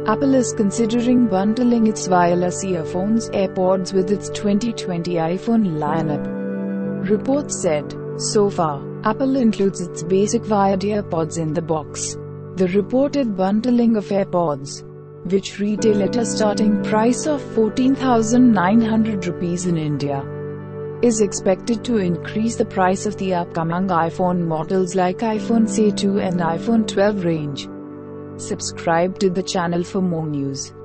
Apple is considering bundling its wireless earphones AirPods with its 2020 iPhone lineup. Reports said. So far, Apple includes its basic wired AirPods in the box. The reported bundling of AirPods, which retail at a starting price of 14,900 rupees in India, is expected to increase the price of the upcoming iPhone models like iPhone SE 2 and iPhone 12 range. Subscribe to the channel for more news.